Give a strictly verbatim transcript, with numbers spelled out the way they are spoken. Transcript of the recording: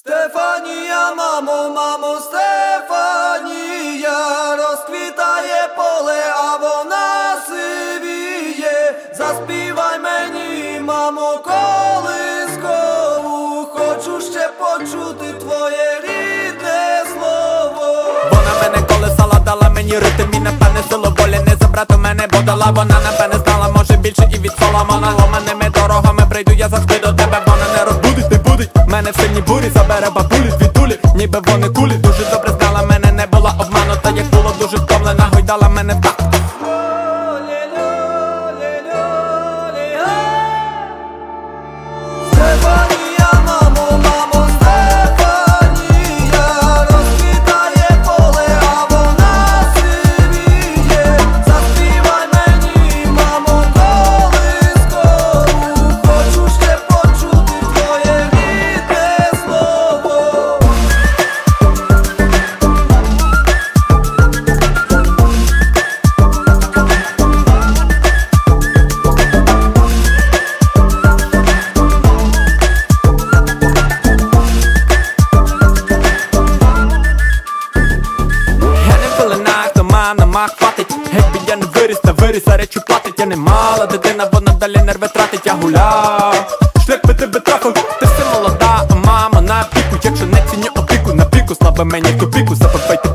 Стефанія, мамо, мамо, Стефанія, розквітає поле, а вона сивіє. Заспівай мені, мамо, колискову, хочу ще почути твоє рідне слово. Вона мене колесала, дала мені ритм і напевне силу волі не забрати мене, бо дала вона, напевне знала, може більше і від Соломона. Ломаними дорогами прийду я завжди до тебе, вона не розбудить, не будить мене в сильній бурі, забере бабулі звідулі, ніби вони кулі. Дуже добре знала мене, не була обманута, як було дуже втомлена, гойдала мене так. Стефанія, мамо, мамо, Стефанія, розквітає поле, а вона сивіє. Заспівай мені, мамо, колискову, хочу ще почути твоє рідне слово. Я не пеленах, то мана мах хватить. Геть я не виріс, та виріс, а речу платить. Я не мала дитина, вона далі нерви тратить. Я гуляв, шлях би тебе трафив. Ти все молода, а мама на піку. Якщо не ціню опіку, на піку, слабо мені в тупіку. Забивайте